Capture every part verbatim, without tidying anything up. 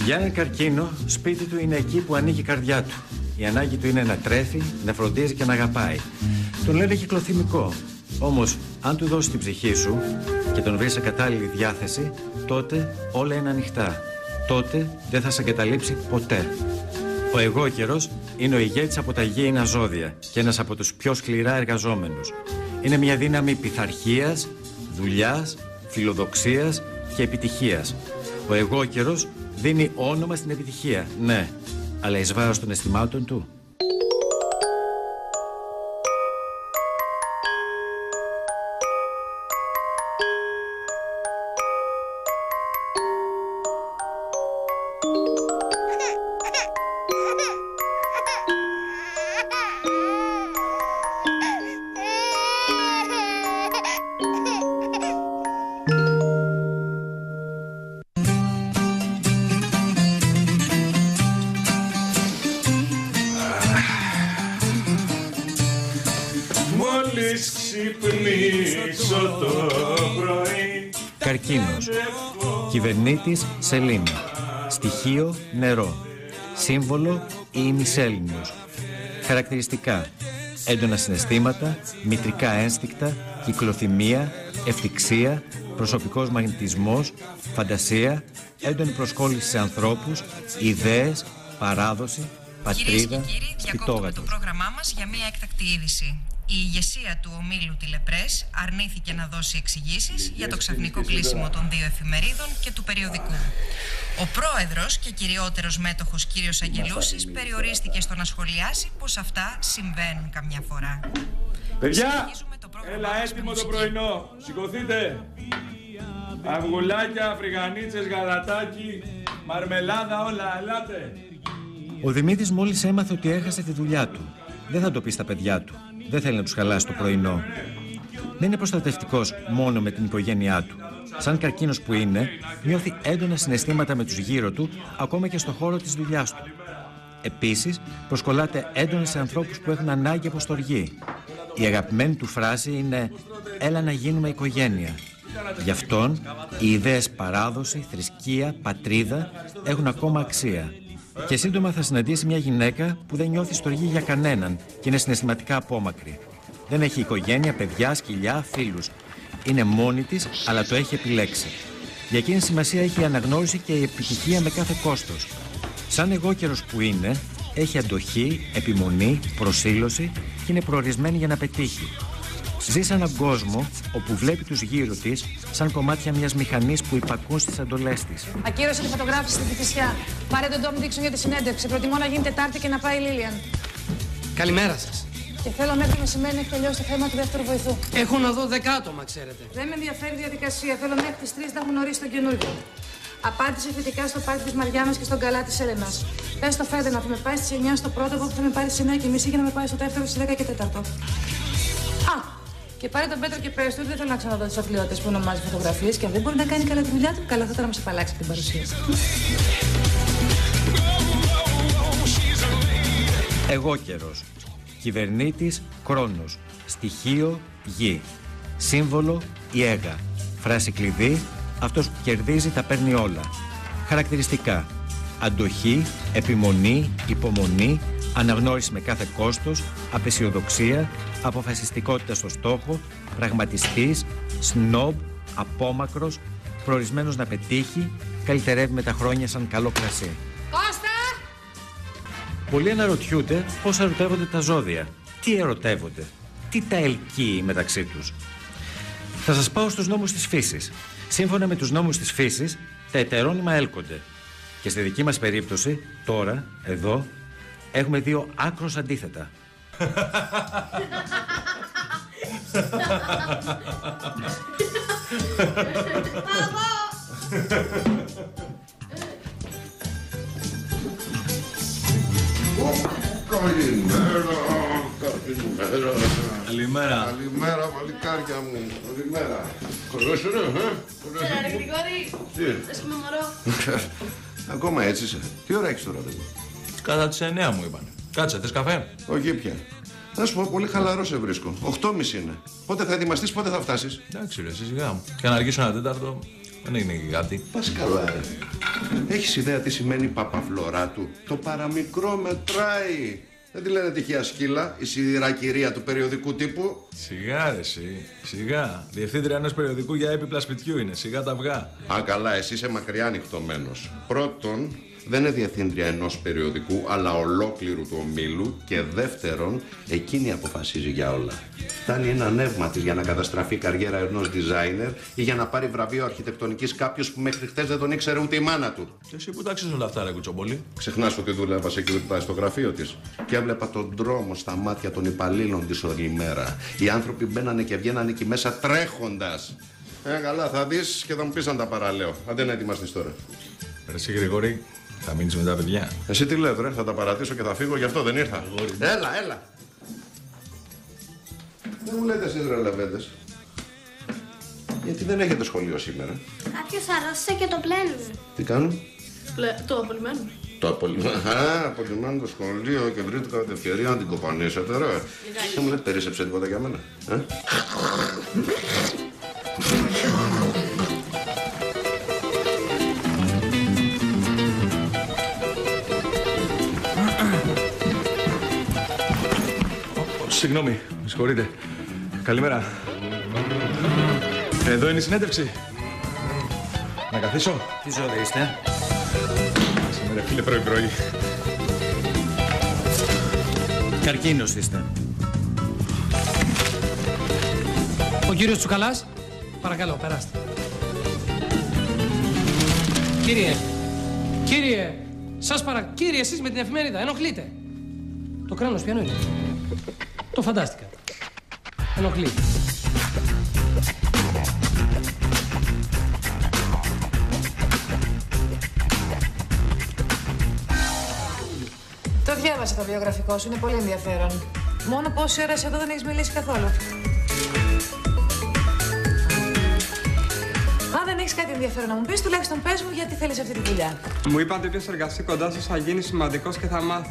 Για έναν καρκίνο, σπίτι του είναι εκεί που ανήκει η καρδιά του. Η ανάγκη του είναι να τρέφει, να φροντίζει και να αγαπάει. Τον λένε κυκλοθυμικό. Όμως, αν του δώσεις την ψυχή σου και τον βρεις σε κατάλληλη διάθεση, τότε όλα είναι ανοιχτά. Τότε δεν θα σε εγκαταλείψει ποτέ. Ο εγώκερος είναι ο ηγέτης από τα γήινα ζώδια και ένας από τους πιο σκληρά εργαζόμενους. Είναι μια δύναμη πειθαρχίας, δουλειάς, φιλοδοξίας και επιτυχίας. Ο εγώκερος δίνει όνομα στην επιτυχία, ναι, αλλά εις βάρος των αισθημάτων του. Καρκίνος. Κυβερνήτης σελήνη. Στοιχείο νερό. Σύμβολο η ημισέλινος. Χαρακτηριστικά: έντονα συναισθήματα, μητρικά ένστικτα, κυκλοθυμία, ευτυξία, προσωπικός μαγνητισμός, φαντασία, έντονη προσκόλληση σε ανθρώπους, ιδέες, παράδοση, πατρίδα, Κυρίες και κύριοι, διακόπτουμε το πρόγραμμά μας για μια έκτακτη είδηση. Η ηγεσία του ομίλου Τηλεπρές αρνήθηκε να δώσει εξηγήσεις για το ξαφνικό κλείσιμο των δύο εφημερίδων και του περιοδικού. Ο πρόεδρος και κυριότερος μέτοχος κύριος Αγγελούσης περιορίστηκε στο να σχολιάσει πως αυτά συμβαίνουν καμιά φορά. Παιδιά, έλα έτοιμο το πρωινό. Σηκωθείτε. Αυγουλάκια, φρυγανίτσες, γαλατάκι, μαρμελάδα, όλα, ελάτε. Ο Δημήτρης μόλις έμαθε ότι έχασε τη δουλειά του. Δεν θα το πει στα παιδιά του. Δεν θέλει να τους χαλάσει το πρωινό. Δεν είναι προστατευτικός μόνο με την οικογένειά του. Σαν καρκίνος που είναι, νιώθει έντονα συναισθήματα με τους γύρω του, ακόμα και στο χώρο της δουλειάς του. Επίσης, προσκολάται έντονα σε ανθρώπους που έχουν ανάγκη από στοργή. Η αγαπημένη του φράση είναι «Έλα να γίνουμε οικογένεια». Γι' αυτόν, οι ιδέες παράδοση, θρησκεία, πατρίδα έχουν ακόμα αξία. Και σύντομα θα συναντήσει μια γυναίκα που δεν νιώθει στοργή για κανέναν και είναι συναισθηματικά απόμακρη. Δεν έχει οικογένεια, παιδιά, σκυλιά, φίλους. Είναι μόνη της, αλλά το έχει επιλέξει. Για εκείνη σημασία έχει η αναγνώριση και η επιτυχία με κάθε κόστος. Σαν εγώκερος που είναι, έχει αντοχή, επιμονή, προσήλωση και είναι προορισμένη για να πετύχει. Ζει σε έναν κόσμο όπου βλέπει τους γύρω της σαν κομμάτια μιας μηχανής που υπακούν στις εντολές της. Ακύρωσε τη φωτογράφηση στην Κηφισιά. Πάρε τον Ντόμ Ντίξον για τη συνέντευξη. Προτιμώ να γίνει Τετάρτη και να πάει η Λίλιαν. Καλημέρα σας. Και θέλω μέχρι μεσημέρι να έχει τελειώσει το θέμα του δεύτερου βοηθού. Έχω να δω δέκα άτομα, ξέρετε. Δεν με ενδιαφέρει η διαδικασία. Θέλω μέχρι τις τρεις να έχουν ορίσει τον καινούργιο. Απάντησε θετικά στο πάρτι της Μαριάννας και στον καλά της Έλενας. Πες στο Φέντε να θα με πάει στις εννιά στο πρώτο, που θα με πάρει στις εννιά και μισή για να με πάει στο δεύτερο στις δέκα και τέταρτο. Α! Και πάρε τον Πέτρο και πες του ότι δεν θέλω να ξαναδώ τις αθλειώτες που ονομάζει φωτογραφίες και αν δεν μπορεί να κάνει καλά τη δουλειά του, καλά θα ήταν να μας απαλλάξει την παρουσία. Εγώκερος. Κυβερνήτης Κρόνος. Στοιχείο Γη. Σύμβολο η Αίγα. Φράση κλειδί: αυτός που κερδίζει τα παίρνει όλα. Χαρακτηριστικά: αντοχή, επιμονή, υπομονή, αναγνώριση με κάθε κόστος, απεσιοδοξία, αποφασιστικότητα στο στόχο, πραγματιστής, σνόμπ, απόμακρος, προορισμένος να πετύχει, καλυτερεύει με τα χρόνια σαν καλό κρασί. Κώστα! Πολλοί αναρωτιούνται πώς ερωτεύονται τα ζώδια. Τι ερωτεύονται, τι τα ελκύει μεταξύ τους. Θα σας πάω στους νόμους της φύσης. Σύμφωνα με τους νόμους της φύσης, τα ετερόνυμα έλκονται. Και στη δική μας περίπτωση, τώρα, εδώ, έχουμε δύο άκρως αντίθετα. Καλημέρα, καλημέρα. Καλημέρα. Καλημέρα, παλικάρια μου. Καλημέρα. Καλώς είναι, ε. Έλα ρε Γρηγόρη. Τι. Έσχομαι μωρό. Ακόμα έτσι είσαι. Τι ώρα έχεις τώρα, παιδί? Κατά τις εννιά μου είπανε. Κάτσε, θες καφέ? Όχι πια. Θα σου πω, πολύ χαλαρό σε βρίσκω. Οχτώ και μισή είναι. Πότε θα ετοιμαστείς, πότε θα φτάσεις? Εντάξει ρε, σιγά μου. Και να αργήσω ένα τέταρτο, Δεν έγινε και κάτι. Πας καλά, ρε. Έχεις ιδέα τι σημαίνει Παπαφλωρά του? Το παραμικρό μετράει. Δεν τη λένε τυχαία σκύλα, η σιδηρακυρία του περιοδικού τύπου. Σιγά ρε εσύ, σιγά. Διευθύντρια ενός περιοδικού για έπιπλα σπιτιού είναι, σιγά τα αυγά. Α, καλά, εσύ είσαι μακριά ανοιχτωμένος. Πρώτον, δεν είναι διευθύντρια ενός περιοδικού, αλλά ολόκληρου του ομίλου. Και δεύτερον, εκείνη αποφασίζει για όλα. Φτάνει ένα νεύμα της για να καταστραφεί η καριέρα ενός designer ή για να πάρει βραβείο αρχιτεκτονικής κάποιος που μέχρι χτες δεν τον ήξερε ούτε η μάνα του. Και εσύ που τα ξέρεις όλα αυτά, ρε κουτσομπολί? Ξεχνάς ότι δούλευα security στο γραφείο της και έβλεπα τον δρόμο στα μάτια των υπαλλήλων της όλη μέρα. Οι άνθρωποι μπαίνανε και βγαίνανε εκεί μέσα τρέχοντας. Ε, καλά, θα δεις και θα μου πεις αν τα παραλέω. Αν δεν έτοιμαστείς τώρα. Ρε εσύ, Γρηγόρη, θα μείνεις με τα παιδιά? Εσύ τι λες, ρε, θα τα παρατήσω και θα φύγω, γι' αυτό δεν ήρθα. Γρηγόρη. Έλα, έλα. Δεν μου λέτε εσείς, ρε λεβέντες, γιατί δεν έχετε σχολείο σήμερα? Κάποιος αρρώστησε και το πλένουν. Τι κάνουν? Πλε... Το απολυμμένουν. Το απολυμμένουν. Α, απολυμμένουν το σχολείο και βρήκα την ευκαιρία να την κοπανίσετε, ρε. Δεν μου λέτε, περίσσεψε τίποτα για μένα, ε? Συγγνώμη, με συγχωρείτε. Καλημέρα. Εδώ είναι η συνέντευξη. Να καθίσω. Τι ζώδιο είστε? Σήμερα φίλε πρωί-πρωί. Καρκίνος είστε. Ο κύριος Τσουκαλάς, παρακαλώ, περάστε. Κύριε, κύριε, σας παρακαλώ, κύριε, εσείς με την εφημερίδα, ενοχλείτε. Το κράνος ποιανού είναι? Το φαντάστηκα. Ενοχλεί. Το διάβασα το βιογραφικό σου, είναι πολύ ενδιαφέρον. Μόνο πόση ώρα εδώ δεν έχεις μιλήσει καθόλου. Αν δεν έχεις κάτι ενδιαφέρον να μου πεις, τουλάχιστον πες μου γιατί θέλεις αυτή τη δουλειά. Μου είπατε ότι όποιος εργαστεί κοντά σας θα γίνει σημαντικός και θα μάθει.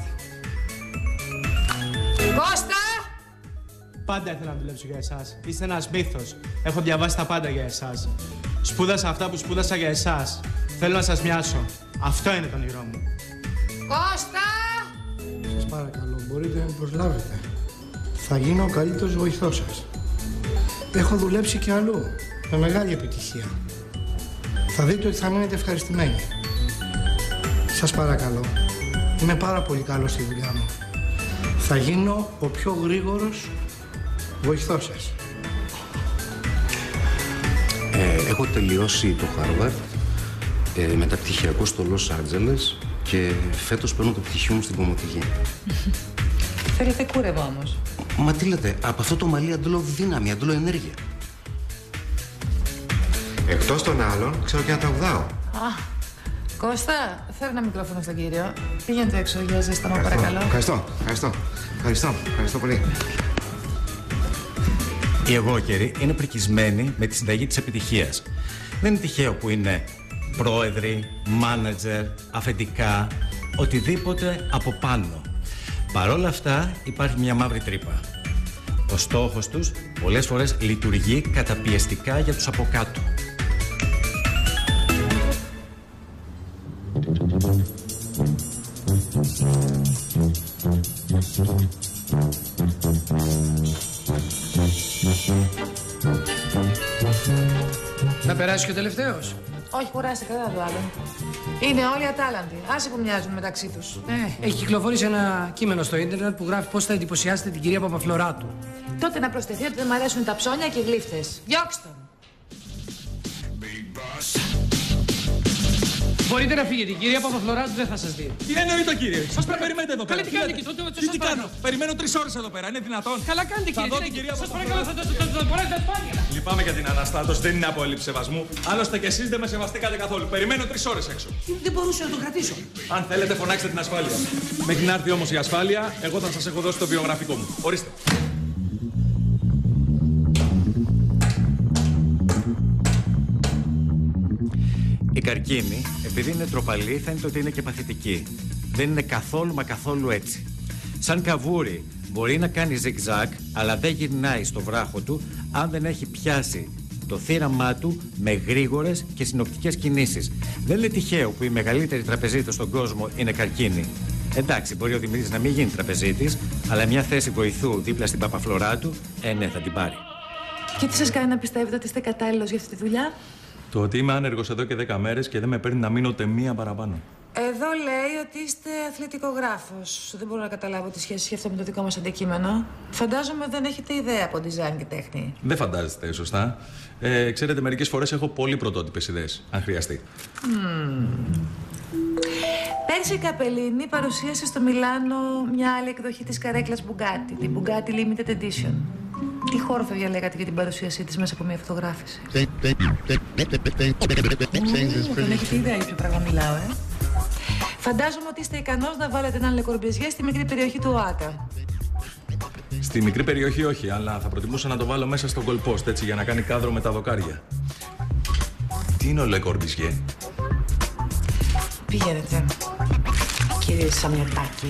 Κώστα! Πάντα ήθελα να δουλέψω για εσάς. Είστε ένας μύθος. Έχω διαβάσει τα πάντα για εσάς. Σπούδασα αυτά που σπούδασα για εσάς. Θέλω να σας μοιάσω. Αυτό είναι το όνειρό μου. Κώστα! Σας παρακαλώ, μπορείτε να με προσλάβετε. Θα γίνω ο καλύτερος βοηθός σας. Έχω δουλέψει και αλλού, με μεγάλη επιτυχία. Θα δείτε ότι θα μείνετε ευχαριστημένοι. Σας παρακαλώ, είμαι πάρα πολύ καλός στη δουλειά μου. Θα γίνω ο πιο γρήγορος βοηθός σας. Ε, έχω τελειώσει το Harvard, ε, μεταπτυχιακό στο Los Angeles και φέτος παίρνω το πτυχίο μου στην Κομωτική. Θέλετε κούρευο όμως. Μα τι λέτε, από αυτό το μαλλί αντλώ δύναμη, αντλώ ενέργεια. Εκτός των άλλων, ξέρω και να τραγουδάω. Α, Κώστα, φέρε ένα μικρόφωνο στον κύριο. Πήγαινε έξω για ζέσταμα, παρακαλώ. Ευχαριστώ, ευχαριστώ, ευχαριστώ, ευχαριστώ πολύ. Οι εγώκεροι είναι πρικισμένοι με τη συνταγή της επιτυχίας. Δεν είναι τυχαίο που είναι πρόεδροι, μάνατζερ, αφεντικά, οτιδήποτε από πάνω. Παρ' όλα αυτά υπάρχει μια μαύρη τρύπα. Ο στόχος τους πολλές φορές λειτουργεί καταπιεστικά για τους από κάτω. Να περάσει και ο τελευταίος. Όχι, κουράστηκα, δεν θα το άλλο. Είναι όλοι ατάλαντοι. Άσε που μοιάζουν μεταξύ τους. Ε, έχει κυκλοφορήσει ένα κείμενο στο ίντερνετ που γράφει πώς θα εντυπωσιάσετε την κυρία Παπαφλωράτου. Τότε να προσθεθεί ότι δεν μ' αρέσουν τα ψώνια και οι γλύφτες. Διώξτε τον. Μπορείτε να φύγετε, η κυρία Παπαφλωράτου δεν θα σας δει. Τι εννοείται, κύριε? Σας πρέπει περιμένετε εδώ πέρα. Καλή, τι κάνετε εκεί, τότε Τι τι κάνω? Περιμένω τρεις ώρες εδώ πέρα, είναι δυνατόν? Καλά κάνετε, Θα κύριε. δω την κυρία Σας παρακαλώ, θα το μπορέσετε να σπάνια. Λυπάμαι για την αναστάτωση, δεν είναι από έλλειψη σεβασμού. Άλλωστε και εσείς δεν με σεβαστήκατε καθόλου. Περιμένω τρεις ώρες έξω. Δεν μπορούσα να τον κρατήσω. Αν θέλετε, φωνάξτε την ασφάλεια. Μέχρι να έρθει όμως η ασφάλεια, εγώ θα σας έχω δώσει το βιογραφικό μου. Ορίστε. Η καρκίνη, επειδή είναι τροπαλή, φαίνεται ότι είναι και παθητική. Δεν είναι καθόλου μα καθόλου έτσι. Σαν καβούρι μπορεί να κάνει ζιγ-ζακ, αλλά δεν γυρνάει στο βράχο του αν δεν έχει πιάσει το θύραμά του με γρήγορες και συνοπτικές κινήσεις. Δεν είναι τυχαίο που οι μεγαλύτεροι τραπεζίτες στον κόσμο είναι καρκίνοι. Εντάξει, μπορεί ο Δημήτρης να μην γίνει τραπεζίτης, αλλά μια θέση βοηθού δίπλα στην Παπαφλωράτου, ε, ναι, θα την πάρει. Και τι σας κάνει να πιστεύετε ότι είστε κατάλληλος για αυτή τη δουλειά? Το ότι είμαι άνεργος εδώ και δέκα μέρες και δεν με παίρνει να μείνω ούτε μία παραπάνω. Εδώ λέει ότι είστε αθλητικογράφος. Δεν μπορώ να καταλάβω τη σχέση έχει αυτό με το δικό μας αντικείμενο. Φαντάζομαι δεν έχετε ιδέα από design και τέχνη. Δεν φαντάζεστε, σωστά. Ε, ξέρετε, μερικές φορές έχω πολύ πρωτότυπες ιδέες, αν χρειαστεί. Mm. Πέρσι η Καπελίνη παρουσίασε στο Μιλάνο μια άλλη εκδοχή της καρέκλας Bugatti, την Bugatti Limited Edition. Τι χώρο θα διαλέγατε για την παρουσίασή της μέσα από μια φωτογράφηση? Δεν έχετε ιδέα για ποιο πράγμα μιλάω, ε? Φαντάζομαι ότι είστε ικανός να βάλετε έναν Le Corbusier στη μικρή περιοχή του ΟΑΚΑ. Στη μικρή περιοχή όχι, αλλά θα προτιμούσα να το βάλω μέσα στον Goalpost, έτσι, για να κάνει κάδρο με τα δοκάρια. Τι είναι ο Le Corbusier? Πηγαίνετε, κύριε Σαμιωτάκη.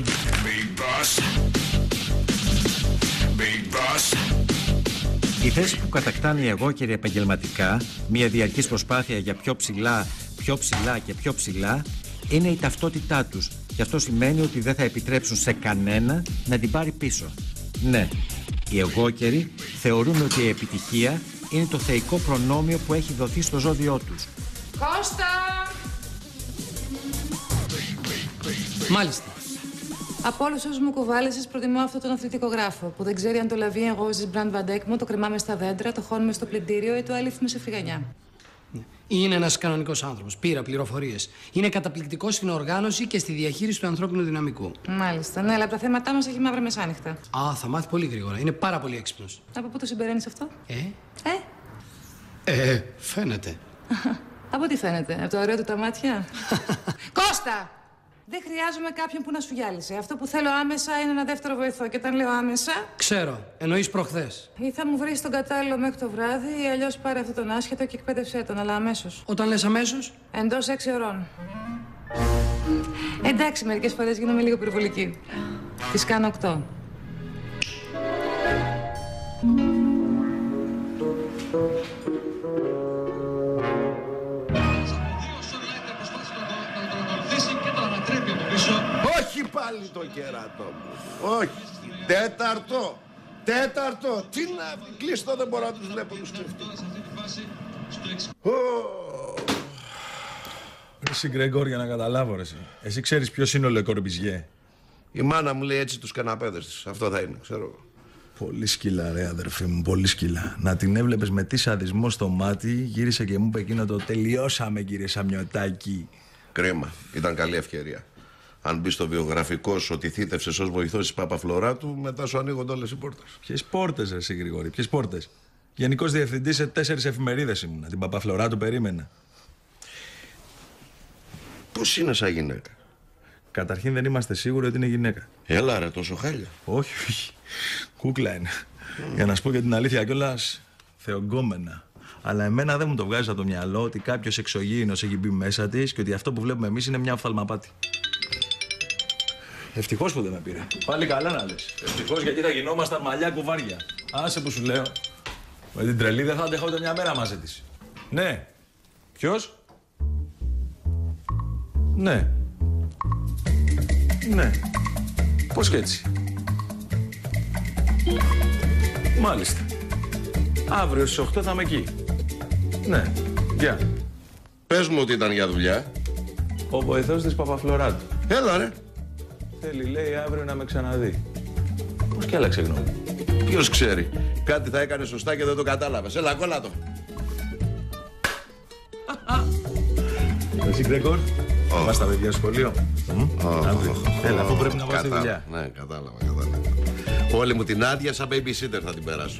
Η θέση που κατακτάνε οι εγώκεροι επαγγελματικά, μια διαρκής προσπάθεια για πιο ψηλά, πιο ψηλά και πιο ψηλά, είναι η ταυτότητά τους. Και αυτό σημαίνει ότι δεν θα επιτρέψουν σε κανένα να την πάρει πίσω. Ναι, οι εγώκεροι θεωρούν ότι η επιτυχία είναι το θεϊκό προνόμιο που έχει δοθεί στο ζώδιό τους. Κώστα! Μάλιστα. Από όλους όσους μου κουβάλεσες, προτιμώ αυτόν τον αθλητικογράφο που δεν ξέρει αν το λαβεί εγώ στις Brand Van Dijk μου, το κρεμάμε στα δέντρα, το χώνουμε στο πλυντήριο ή το αλήφουμε σε φρυγανιά. Είναι ένας κανονικός άνθρωπος. Πήρα πληροφορίες. Είναι καταπληκτικός στην οργάνωση και στη διαχείριση του ανθρώπινου δυναμικού. Μάλιστα. Ναι, αλλά από τα θέματά μας έχει μαύρα μεσάνυχτα. Α, θα μάθει πολύ γρήγορα. Είναι πάρα πολύ έξυπνος. Από πού το συμπεραίνεις αυτό? Ε? Ε? Ε, φαίνεται. Από τι φαίνεται? Από το ωραίο του τα μάτια? Κώστα! Δεν χρειάζομαι κάποιον που να σου γυάλισε. Αυτό που θέλω άμεσα είναι ένα δεύτερο βοηθό. Και όταν λέω άμεσα. Ξέρω. Εννοείς προχθές. Ή θα μου βρεις τον κατάλληλο μέχρι το βράδυ, ή αλλιώς πάρε αυτόν τον άσχετο και εκπαίδευσέ τον, αλλά αμέσως. Όταν λες αμέσως? Εντός έξι ωρών. Εντάξει, μερικές φορές γίνομαι λίγο περιβολική. Τις κάνω οκτώ. Όχι πάλι το κερατό μου. Όχι. Τέταρτο. Τέταρτο. Τι να κλείστο, δεν μπορώ να τους βλέπω τους κλεφτούς. Εσύ Γκρέγκορ, για να καταλάβω ρε εσύ. Εσύ ξέρεις ποιος είναι ο Le Corbusier? Η μάνα μου λέει έτσι τους καναπέδες της. Αυτό θα είναι, ξέρω. Πολύ σκύλα ρε αδερφή μου, πολύ σκύλα. Να την έβλεπες με τι σαδισμό στο μάτι, γύρισε και μου είπε εκείνο το τελειώσαμε κύριε Σαμιωτάκη. Κρίμα. Ήταν καλή ευκαιρία. Αν μπει στο βιογραφικό σου ότι θύτευσες ως βοηθός της Παπαφλωράτου, μετά σου ανοίγονται όλες οι πόρτες. Ποιες πόρτες, ρε εσύ Γρηγόρη, ποιες πόρτες? Γενικός διευθυντής σε τέσσερις εφημερίδες ήμουνα. Την Παπαφλωράτου περίμενα. Πώς είναι σαν γυναίκα? Καταρχήν δεν είμαστε σίγουροι ότι είναι γυναίκα. Έλα ρε, τόσο χάλια. Όχι, όχι. Κούκλα είναι. Mm. Για να σου πω και την αλήθεια κιόλας, θεογκόμενα. Αλλά εμένα δεν μου το βγάζει από το μυαλό ότι κάποιος εξωγήινος έχει μπει μέσα της και ότι αυτό που βλέπουμε εμείς είναι μια οφθαλμαπάτη. Ευτυχώς που δεν με πήρε. Πάλι καλά να λες. Ευτυχώς, γιατί θα γινόμασταν μαλλιά κουβάρια. Άσε που σου λέω. Με την τρελή δεν θα αντέχω ούτε μια μέρα μαζί της. Ναι. Ποιος? Ναι. Ναι. Πώς και έτσι? Μάλιστα. Αύριο στις οκτώ θα είμαι εκεί. Ναι. Γεια. Πες μου ότι ήταν για δουλειά. Ο βοηθός της Παπαφλωράτου. Έλα ρε. Θέλει, λέει, αύριο να με ξαναδεί. Πώς κι άλλαξε γνώμη? Ποιος ξέρει. Κάτι θα έκανε σωστά και δεν το κατάλαβες. Έλα, κόλλα το. Εσύ, Γκρέγκορ, πας τα παιδιά στο σχολείο. Έλα, αφού πρέπει να πας στη δουλειά. Ναι, κατάλαβα, κατάλαβα. Όλη μου την άδεια σαν babysitter θα την περάσω.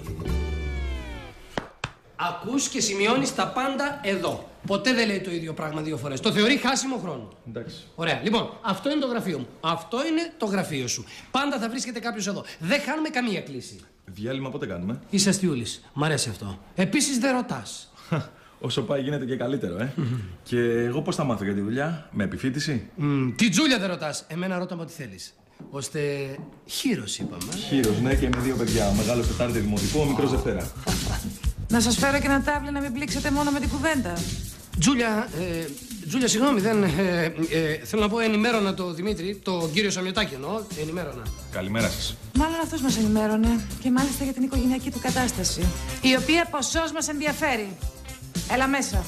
Ακούς και σημειώνεις τα πάντα εδώ. Ποτέ δεν λέει το ίδιο πράγμα δύο φορές. Το θεωρεί χάσιμο χρόνο. Εντάξει. Ωραία. Λοιπόν, αυτό είναι το γραφείο μου. Αυτό είναι το γραφείο σου. Πάντα θα βρίσκεται κάποιος εδώ. Δεν χάνουμε καμία κλίση. Διάλειμμα πότε κάνουμε? Είσαι αστιούλης. Μ' αρέσει αυτό. Επίσης δεν ρωτάς. Όσο πάει γίνεται και καλύτερο, ε. Και εγώ πώς θα μάθω για τη δουλειά? Με επιφύτηση? Mm, τη Τζούλια δεν ρωτάς. Εμένα ρώτα με ό,τι θέλεις. Ώστε χείρος είπαμε. Χείρος, ναι, και με δύο παιδιά. Ο μεγάλος Τετάρτη Δημοτικό, ο μικρός Δευτέρα. Να σας φέρω και ένα τάβλι να μην πλήξετε μόνο με την κουβέντα. Τζούλια, ε, Τζούλια, συγγνώμη, δεν. Ε, ε, θέλω να πω ενημέρωνα το Δημήτρη, τον κύριο Σαμιωτάκη εννοώ. Ενημέρωνα. Καλημέρα σας. Μάλλον αυτός μας ενημέρωνε και μάλιστα για την οικογενειακή του κατάσταση. Η οποία ποσός μας ενδιαφέρει. Έλα μέσα.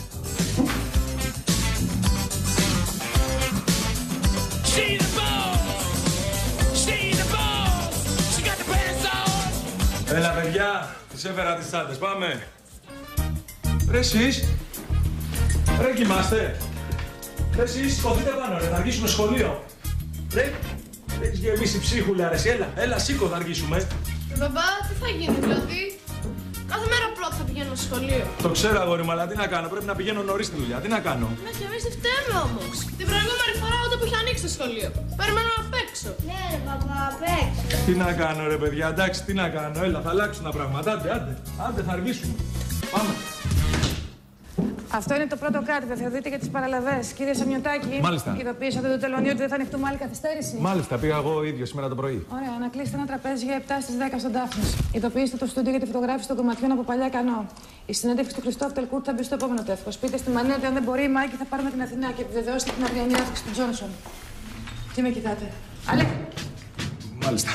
Έλα, παιδιά, τις έφερα τις τσάντες. Πάμε. Ρε εσείς. Ρε κοιμάστε. Ρε εσείς, σηκωθείτε πάνω, ρε, θα αργήσουμε σχολείο. Ρε, έχεις γεμίσει ψίχουλα, ρε, έλα, έλα, σήκω, θα αργήσουμε. Μπαμπά, τι θα γίνει, δηλαδή. Κάθε μέρα πρώτα θα πηγαίνω στο σχολείο. Το ξέρω, αγόρι μου, αλλά τι να κάνω, πρέπει να πηγαίνω νωρίς στη δουλειά, τι να κάνω. Ναι, και εμείς δεν φταίμε όμως. Την προηγούμενη φορά ούτε που είχε ανοίξει το σχολείο. Περιμένω να παίξω. Ναι, ρε, παπά, παίξω. Τι να κάνω, ρε, παιδιά, εντάξει, τι να κάνω, έλα, θα αλλάξουν τα πράγματα, άντε, άντε, άντε, θα αργήσουμε. Πάμε. Αυτό είναι το πρώτο κάρτε, θα δείτε για τις παραλαβές. Κύριε Σαμιωτάκη, Μάλιστα. ειδοποίησατε το τελωνίο ότι δεν θα ανοιχτούμε άλλη καθυστέρηση. Μάλιστα, πήγα εγώ ίδιο σήμερα το πρωί. Ωραία, να κλείσετε ένα τραπέζι για επτά στις δέκα στον Ντάφνης. Ειδοποιήστε το στούντιο για τη φωτογράφηση των κομματιών από παλιά κανό. Η συνέντευξη του Χριστόφ Τελκούρτ θα μπει στο επόμενο τεύχος. Πείτε στη Μανία ότι αν δεν μπορεί η Μάκη θα πάρουμε την Αθηνά και επιβεβαιώστε την αυριανή άφηξη του Τζόνσον. Τι με κοιτάτε. Αλέ. Μάλιστα.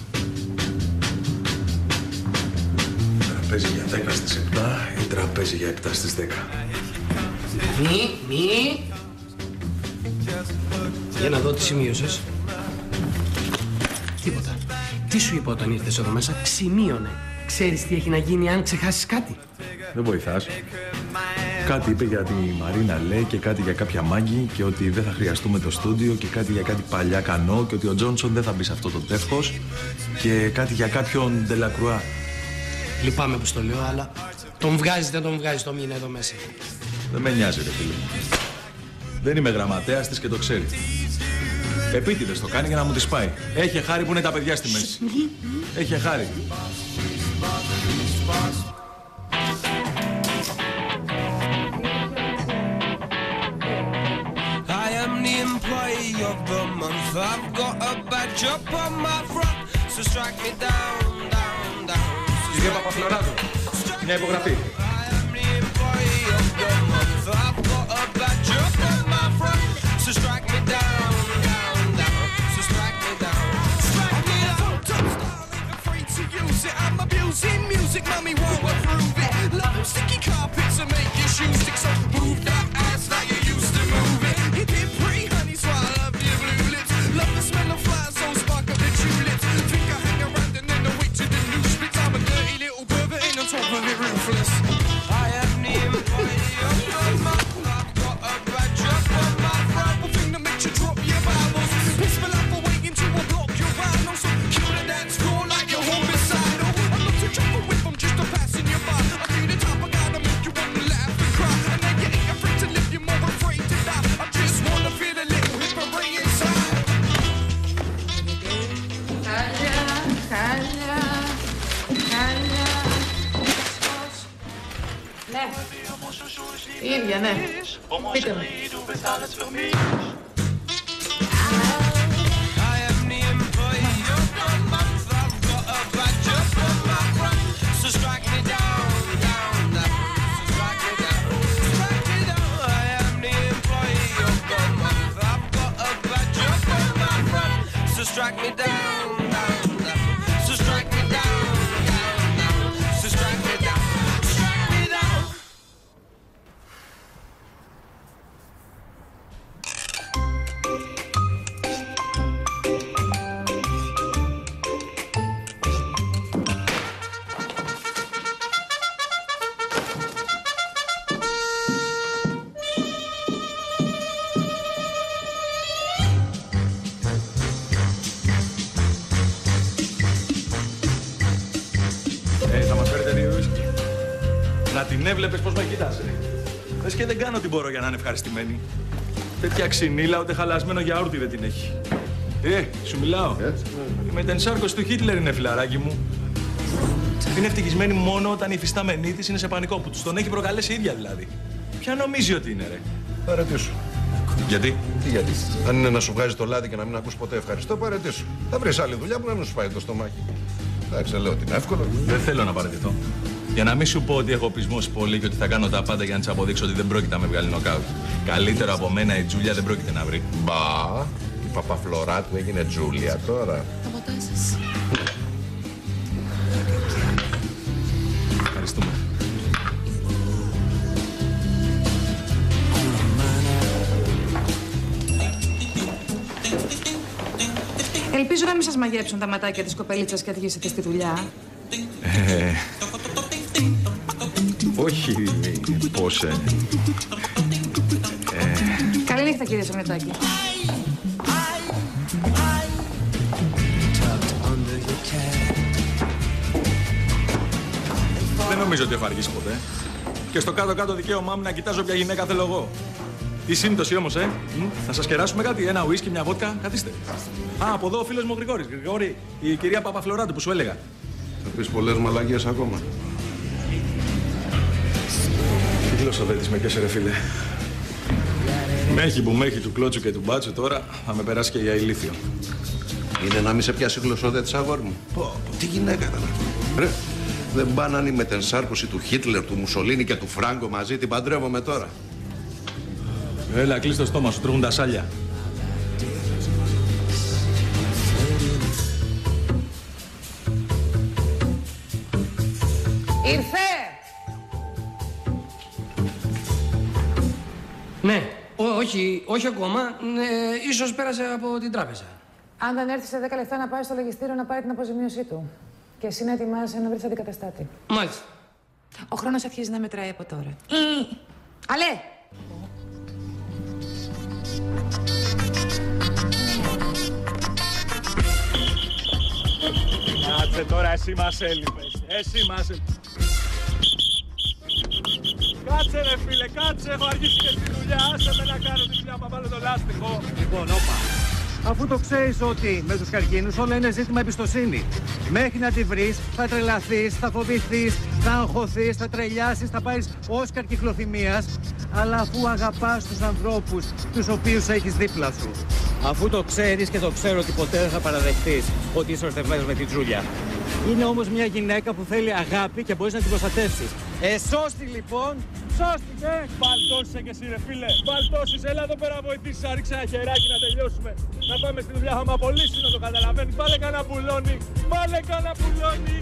Τραπέζι για δέκα στις επτά ή τραπέζι για επτά στις δέκα. Μη, μη. Για να δω τι σημείωσες. Τίποτα. Τι σου είπα όταν ήρθες εδώ μέσα, σημείωνε. Ξέρεις τι έχει να γίνει αν ξεχάσεις κάτι. Δεν βοηθάς. Κάτι είπε για τη Μαρίνα, λέει, και κάτι για κάποια μάγκη και ότι δεν θα χρειαστούμε το στούντιο και κάτι για κάτι παλιά κανό και ότι ο Τζόνσον δεν θα μπει σε αυτό το τεύχος και κάτι για κάποιον Ντελακρουά. Λυπάμαι που στο λέω, αλλά τον βγάζεις, δεν τον βγάζεις το μήνα εδώ μέσα. Δεν με νοιάζει, ρε φίλε μου. Δεν είμαι γραμματέας της και το ξέρει. Επίτηδες το κάνει για να μου τη σπάει. Έχει χάρη που είναι τα παιδιά στη μέση. Έχει χάρη. I am the employee of the month. I've got a badge up on my front. So strike me down, down, down. Κύριε Παπαφλωράδου, μια υπογραφή. I've got a badge up on my front, so strike me down, down, down, so strike me down, strike me down. Top styling, afraid to use it. I'm abusing music, mommy won't approve it. Love sticky carpets and make your shoes stick. So move that ass like you used to move it. You did pretty, honey, so I love your blue lips. Love the smell of flowers, so spark of the tulips. Think I hang around and then I wait till the new splits. I'm a dirty little pervert and on top of it ruthless. I am the employee of the month. I've got a badge up on my front. One thing that makes you drop your Bibles. Piss me like for waiting to unblock your rhinos. So kill the dance floor like you're homicidal. I'm not to jump away from just a passing you by. I feel the type of guy to make you wanna laugh and cry. And then you ain't afraid to live, you're more afraid to die. I just wanna feel a little hip and ring inside. Χάλια, χάλια, χάλια. Ναι. Η ίδια, ναι. Πείτε μου. I am the employee of the month. I've got a badge up on my front. So strike me down, down, down. So strike me down, strike me down. I am the employee of the month. I've got a badge up on my front. So strike me down, down, down. So strike me down, down, down. So strike me down, strike me down. Ε, θα μας φέρετε δύο ουίσκι. Να την έβλεπες πως με κοίταζε. Λες και δεν κάνω ό,τι μπορώ για να είναι ευχαριστημένη. Τέτοια ξυνήλα, ούτε χαλασμένο γιαούρτι δεν την έχει. Ε, σου μιλάω. Η μετενσάρκωση του Χίτλερ είναι, φιλαράκι μου. Είναι ευτυχισμένη μόνο όταν η υφιστάμενή της είναι σε πανικό, που τους τον έχει προκαλέσει η ίδια δηλαδή. Ποια νομίζει ότι είναι, ρε? Παρετήσου. Γιατί? Τι γιατί? Αν είναι να σου βγάζει το λάδι και να μην ακούς ποτέ ευχαριστώ, παρετήσου. Θα βρεις άλλη δουλειά που να μην σου πάει το στομάχι. Εντάξει, λέω ότι είναι εύκολο. Δεν θέλω να παραιτηθώ. Για να μην σου πω ότι έχω πεισμώσει πολύ και ότι θα κάνω τα πάντα για να της αποδείξω ότι δεν πρόκειται να με βγάλει νοκάουτ. Καλύτερο από μένα η Τζούλια δεν πρόκειται να βρει. Μπα, η Παπαφλωράτου έγινε Τζούλια τώρα. Ευχαριστούμε. Ελπίζω να μην σας μαγέψουν τα ματάκια της κοπελίτσας και αργήσετε στη δουλειά. Ε, όχι, πώς... Ε, ε, Καλή νύχτα, κύριε Σαμιωτάκη. Δεν νομίζω ότι έχω αργήσει ποτέ. Και στο κάτω-κάτω δικαίωμά μου να κοιτάζω ποια γυναίκα θέλω εγώ. Η σύμπτωση όμως, ε. Να σας κεράσουμε κάτι, ένα ουίσκι, μια βότκα, καθίστε. Α, από εδώ ο φίλος μου ο Γρηγόρης. Γρηγόρη, η κυρία Παπαφλωράτου που σου έλεγα. Θα πεις πολλές μαλακίες ακόμα. Τι γλωσσοδέτης με πιάσε ρε φίλε. Μέχει που μέχει του κλώτσου και του μπάτσου τώρα θα με περάσει και για ηλίθιο. Είναι να μην σε πιάσει γλωσσοδέτης, αγόρι μου. Πω, πω, τι γυναίκα ήταν. Ρε, δεν μπάνανε με την σάρκωση του Χίτλερ, του Μουσολίνη και του Φράγκο μαζί, την παντρεύομαι τώρα. Έλα, κλείς το στόμα σου, τρώγουν τα σάλια. Ήρθε! Ναι, Ό, όχι, όχι ακόμα. Ναι, ίσως πέρασε από την τράπεζα. Αν δεν έρθει σε δέκα λεπτά να πάει στο λογιστήριο να πάρει την αποζημίωσή του. Και εσύ να ετοιμάσαι να βρεις αντικαταστάτη. Μάλιστα. Ο χρόνος αρχίζει να μετράει από τώρα. Αλέ! Κάτσε τώρα, εσύ μας έλειπες. Εσύ μας έλειπες. Κάτσε ρε φίλε, κάτσε, έχω αργήσει και στη δουλειά. Άσε με να κάνω τη δουλειά, μα βάλω το λάστιχο. Λοιπόν, όπα. Αφού το ξέρεις ότι με τους καρκίνους όλα είναι ζήτημα εμπιστοσύνη. Μέχρι να τη βρεις, θα τρελαθείς, θα φοβηθείς, θα αγχωθείς, θα τρελιάσεις, θα πάρεις Όσκαρ κυκλοθυμίας. Αλλά αφού αγαπάς τους ανθρώπους τους οποίους έχεις δίπλα σου. Αφού το ξέρεις και το ξέρω ότι ποτέ δεν θα παραδεχτείς ότι είσαι ορτευμένος με την Τζούλια. Είναι όμως μια γυναίκα που θέλει αγάπη και μπορείς να την προστατεύσεις. Ε, σώστη λοιπόν, σώστηκε! Παλτώσαι κι εσύ ρε φίλε, παλτώσεις, έλα εδώ πέρα βοηθήσεις, άριξε ένα χεράκι να τελειώσουμε. Να πάμε στη δουλειά, θα με απολύσει να το καταλαβαίνεις. Βάλε κανένα πουλόνι, βάλε κανένα πουλόνι.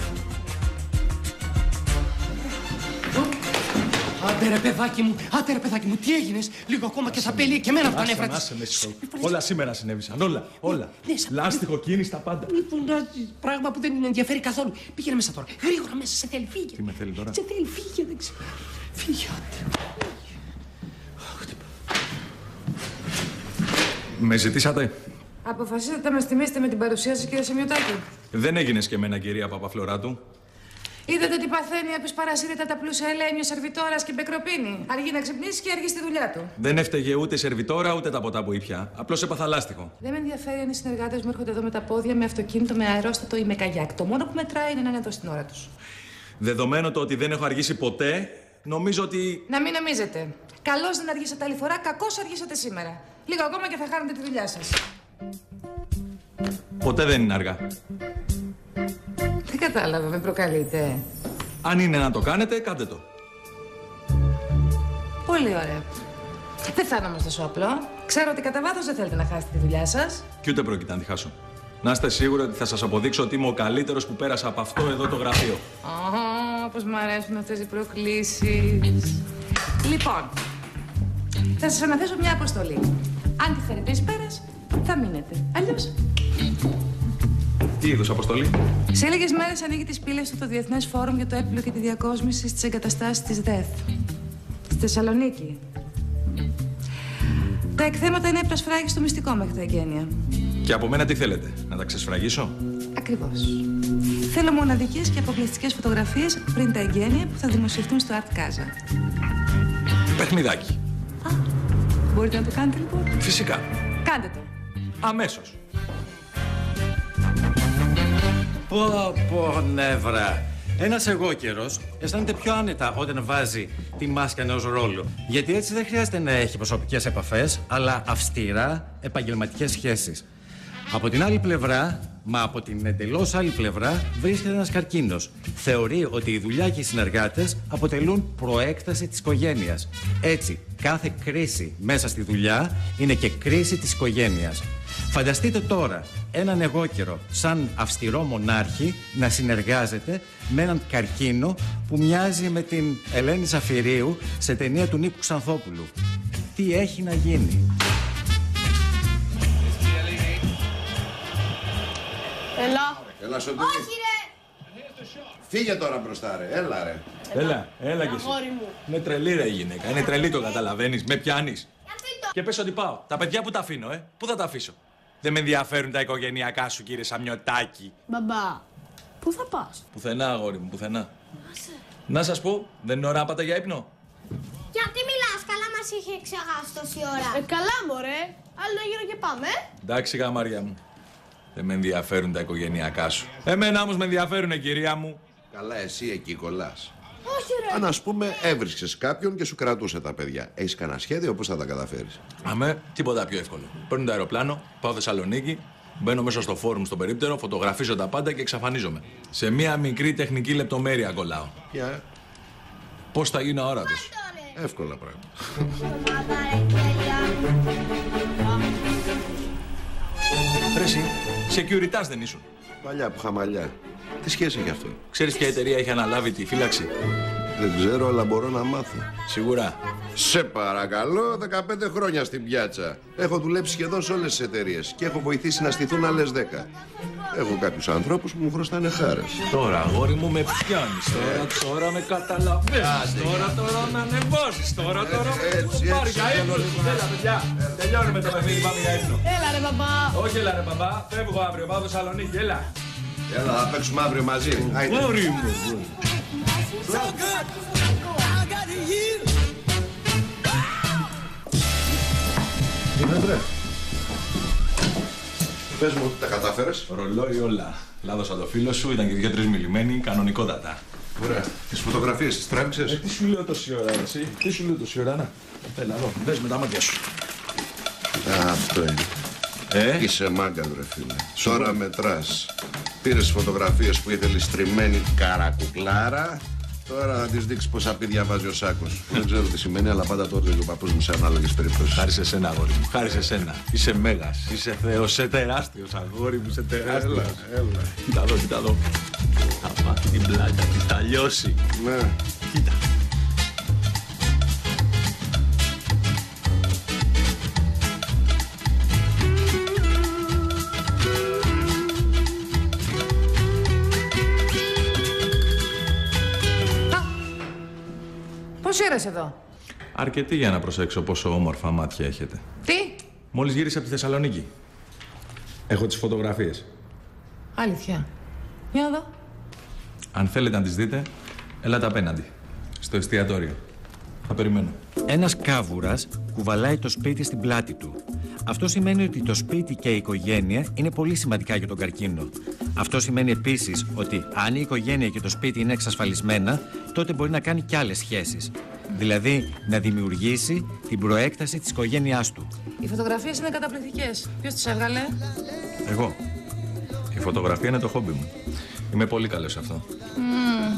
Άντε ρε παιδάκι μου, άντε ρε παιδάκι μου, τι έγινες? Λίγο ακόμα και θα πέλει και εμένα από τα νεύρα της. Όλα σήμερα συνέβησαν, όλα, όλα. Λάστιχο, κίνηση, τα πάντα. Λοιπόν, πράγμα που δεν ενδιαφέρει καθόλου. Πήγαινε μέσα τώρα, γρήγορα μέσα, σε θέλει, φύγε. Τι με θέλει τώρα? Σε θέλει, φύγε, δεν ξέρω. Φύγε. Με ζητήσατε? Αποφασίσατε να μας τιμήσετε με την παρουσία σας, κύριε Σαμιωτάκη. Δεν έγινες και εμένα, κυρία Παπαφλωράτου. Είδατε τι παθαίνει από παρασύρετα τα πλούσια ελένιο, σερβιτόρας και μπεκροπίνη. Αργεί να ξυπνήσει και αργεί στη δουλειά του. Δεν έφταιγε ούτε η σερβιτόρα ούτε τα ποτά που ήπια. Απλώς έπαθα λάστιχο. Δεν με ενδιαφέρει αν οι συνεργάτες μου έρχονται εδώ με τα πόδια, με αυτοκίνητο, με αερόστατο ή με καγιάκ. Το μόνο που μετράει είναι να είναι εδώ στην ώρα τους. Δεδομένου το ότι δεν έχω αργήσει ποτέ, νομίζω ότι. Να μην νομίζετε. Καλώς δεν αργήσατε άλλη φορά, κακώς αργήσατε σήμερα. Λίγο ακόμα και θα χάνετε τη δουλειά σας. Ποτέ δεν είναι αργά. Δεν κατάλαβα, με προκαλείτε. Αν είναι να το κάνετε, κάντε το. Πολύ ωραία. Δεν θα είναι όμως τόσο απλό. Ξέρω ότι κατά βάθος δεν θέλετε να χάσετε τη δουλειά σας. Κι ούτε πρόκειται να τη χάσω. Να είστε σίγουροι ότι θα σας αποδείξω ότι είμαι ο καλύτερος που πέρασα από αυτό εδώ το γραφείο. Ω, πώς μ' αρέσουν αυτές οι προκλήσεις. Λοιπόν, θα σας αναθέσω μια αποστολή. Αν τη φέρετε εις πέρας, θα μείνετε. Αλλιώς... Τι είδους αποστολή? Σε λίγες μέρες ανοίγει τις πύλες του το Διεθνές Φόρουμ για το Έπιπλο και τη Διακόσμηση στις εγκαταστάσεις της ΔΕΘ. Στη Θεσσαλονίκη. Τα εκθέματα είναι προσφράγιστο μυστικό μέχρι τα εγγένεια. Και από μένα τι θέλετε, να τα ξεσφραγίσω? Ακριβώς. Θέλω μοναδικές και αποκλειστικές φωτογραφίες πριν τα εγγένεια που θα δημοσιευτούν στο Art Casa. Παιχνιδάκι. Α, μπορείτε να το κάνετε λοιπόν? Φυσικά. Κάντε το. Αμέσως. Πω πω νεύρα. Ένας εγώ καιρός αισθάνεται πιο άνετα όταν βάζει τη μάσκα ενός ρόλου. Γιατί έτσι δεν χρειάζεται να έχει προσωπικές επαφές, αλλά αυστηρά επαγγελματικές σχέσεις. Από την άλλη πλευρά, Μα από την εντελώς άλλη πλευρά βρίσκεται ένας καρκίνος. Θεωρεί ότι η δουλειά και οι συνεργάτες αποτελούν προέκταση της οικογένειας. Έτσι, κάθε κρίση μέσα στη δουλειά είναι και κρίση της οικογένειας. Φανταστείτε τώρα έναν εγώκερο σαν αυστηρό μονάρχη να συνεργάζεται με έναν καρκίνο που μοιάζει με την Ελένη Ζαφυρίου σε ταινία του Νίκου Ξανθόπουλου. Τι έχει να γίνει? Έλα. Έλα, Σωτήρη. Όχι, ρε. Φύγε τώρα μπροστά, ρε. Έλα, ρε. Έλα, έλα κι εσύ. Είναι τρελή ρε η γυναίκα. Είναι τρελή, το καταλαβαίνεις. Με πιάνεις. Και πες ότι πάω. Τα παιδιά που τα αφήνω, ε. Πού θα τα αφήσω? Δεν με ενδιαφέρουν τα οικογενειακά σου, κύριε Σαμιωτάκη. Μπαμπά, πού θα πας? Πουθενά, αγόρι μου, πουθενά. Να σας πω, δεν είναι ώρα να πάτε για ύπνο? Γιατί μιλάς, καλά μας είχε ξεχάσει τόση ώρα. Ε, καλά μωρέ. Άλλο γύρω και πάμε. Εντάξει, γαμάρια μου. Δεν με ενδιαφέρουν τα οικογενειακά σου. Εμένα όμως με ενδιαφέρουνε, κυρία μου. Καλά, εσύ εκεί κολλάς. Όχι, ρε. Αν ας πούμε έβρισκες κάποιον και σου κρατούσε τα παιδιά. Έχεις κανένα σχέδιο, πώς θα τα καταφέρεις? Αμέ, τίποτα πιο εύκολο. Παίρνω το αεροπλάνο, πάω Θεσσαλονίκη, μπαίνω μέσα στο φόρουμ στο περίπτερο, φωτογραφίζω τα πάντα και εξαφανίζομαι. Σε μία μικρή τεχνική λεπτομέρεια κολλάω. Yeah. Πώς θα γίνω αόρατος? Εύκολα πράγματα. Ρε εσύ, securitas δεν ήσουν? Παλιά που χαμαλιά. Τι σχέση έχει αυτό? Ξέρεις ποια εταιρεία έχει αναλάβει τη φύλαξη? Δεν ξέρω, αλλά μπορώ να μάθω. Σίγουρα? Σε παρακαλώ, δεκαπέντε χρόνια στην πιάτσα. Έχω δουλέψει σχεδόν σε όλες τις εταιρείες και έχω βοηθήσει να στηθούν άλλες δέκα. Έχω κάποιους ανθρώπους που μου χρωστάνε χάρες. Τώρα, αγόρι μου, με πιάνεις. Τώρα, τώρα με καταλαβαίνεις. Τώρα, τώρα με ανεβάζεις. Τώρα, τώρα έτσι, πάρει για ύπνο. Έλα, παιδιά, τελειώνουμε το παιχνίδι, πάμε για ύπνο. Έλα ρε μπαμπά. Όχι, έλα ρε μπαμπά, φεύγω αύριο, πάω Θεσσαλονίκη, έλα. Έλα, θα παίξουμε αύριο μαζί. Αγόρι μου. Δημήτρε, πες μου ότι τα κατάφερες. Ρολόι όλα. Λάδωσα το φίλο σου, ήταν και δύο-τρεις μιλημένοι, κανονικότατα. Ωραία. Τις φωτογραφίες τις τράβηξες? Ε, τι σου λέω τόση ώρα, εσύ. Τι σου λέω τόση ώρα, να. Έλα εδώ, δες με τα μάτια σου. Α, αυτό είναι. Ε? Είσαι μάγκας, ρε φίλε. Τώρα μετράς. Πήρες φωτογραφίες που ήθελε στριμμένη καρακουκλάρα. Τώρα θα της δείξεις πόσα πίδια βάζει ο Σάκος. Δεν ξέρω τι σημαίνει, αλλά πάντα το έδωσε ο παππούς μου σε ανάλογες περιπτώσεις. Χάρη σε σένα, αγόρι μου. Χάρη σε σένα. Είσαι μέγας. Είσαι θεός. Είσαι τεράστιος, αγόρι μου. Είσαι τεράστιος. Έλα, έλα. Κοίτα εδώ, κοίτα εδώ. Θα μάθει την πλάκα της, θα λιώσει. Ναι. Κοίτα. Πώς ήρθες εδώ? Αρκετή για να προσέξω πόσο όμορφα μάτια έχετε. Τι? Μόλις γύρισα από τη Θεσσαλονίκη. Έχω τις φωτογραφίες. Αλήθεια? Για να δω. Αν θέλετε να τις δείτε, ελάτε απέναντι. Στο εστιατόριο. Θα περιμένω. Ένας κάβουρας κουβαλάει το σπίτι στην πλάτη του. Αυτό σημαίνει ότι το σπίτι και η οικογένεια είναι πολύ σημαντικά για τον καρκίνο. Αυτό σημαίνει επίσης ότι αν η οικογένεια και το σπίτι είναι εξασφαλισμένα, τότε μπορεί να κάνει κι άλλες σχέσεις. Δηλαδή να δημιουργήσει την προέκταση της οικογένειάς του. Οι φωτογραφίες είναι καταπληκτικές. Ποιος τις έβγαλε? Εγώ. Η φωτογραφία είναι το χόμπι μου. Είμαι πολύ καλός σε αυτό. Mm.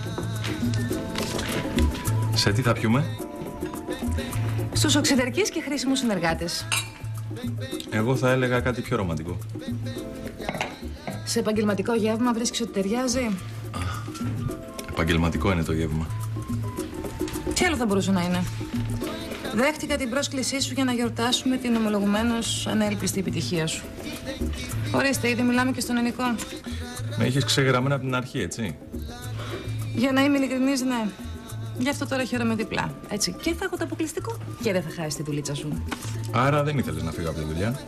Σε τι θα πιούμε? Στους οξυδερκείς και χρήσιμους συνεργάτες. Εγώ θα έλεγα κάτι πιο ρομαντικό. Σε επαγγελματικό γεύμα βρίσκεις ότι ταιριάζει? Επαγγελματικό είναι το γεύμα. Τι άλλο θα μπορούσε να είναι? Δέχτηκα την πρόσκλησή σου για να γιορτάσουμε την ομολογουμένως ανέλπιστη επιτυχία σου. Ορίστε, ήδη μιλάμε και στον ενικό. Με είχες ξεγραμμένα από την αρχή, έτσι? Για να είμαι ειλικρινής, ναι. Γι' αυτό τώρα χαίρομαι διπλά. Έτσι, και θα έχω το αποκλειστικό και δεν θα χάσει τη δουλίτσα σου. Άρα δεν ήθελες να φύγω από τη δουλειά?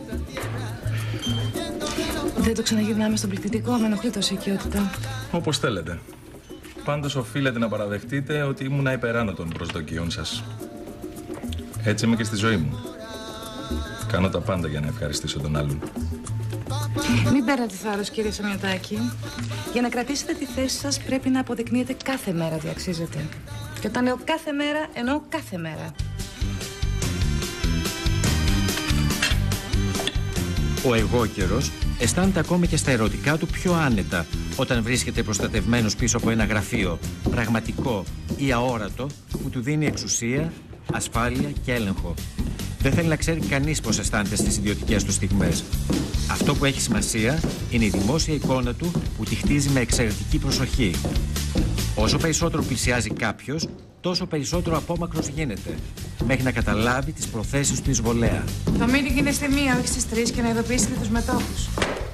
Δεν το ξαναγυρνάμε στον πληθυντικό, με ενοχλεί τόση οικειότητα. Όπως θέλετε. Πάντως οφείλετε να παραδεχτείτε ότι ήμουν υπεράνω των προσδοκιών σας. Έτσι είμαι και στη ζωή μου. Κάνω τα πάντα για να ευχαριστήσω τον άλλον. Μην παίρνετε θάρρος, κύριε Σαμιωτάκη. Για να κρατήσετε τη θέση σας πρέπει να αποδεικνύετε κάθε μέρα ότι αξίζετε. Και όταν λέω κάθε μέρα, εννοώ κάθε μέρα. Ο εγώκερος αισθάνεται ακόμα και στα ερωτικά του πιο άνετα όταν βρίσκεται προστατευμένος πίσω από ένα γραφείο, πραγματικό ή αόρατο, που του δίνει εξουσία, ασφάλεια και έλεγχο. Δεν θέλει να ξέρει κανείς πώς αισθάνεται στις ιδιωτικές του στιγμές. Αυτό που έχει σημασία είναι η δημόσια εικόνα του που τη χτίζει με εξαιρετική προσοχή. Όσο περισσότερο πλησιάζει κάποιος, τόσο περισσότερο απόμακρος γίνεται, μέχρι να καταλάβει τις προθέσεις του εισβολέα. Το meeting είναι στη μία, όχι στις τρεις, και να ειδοποιήσετε τους μετόχους.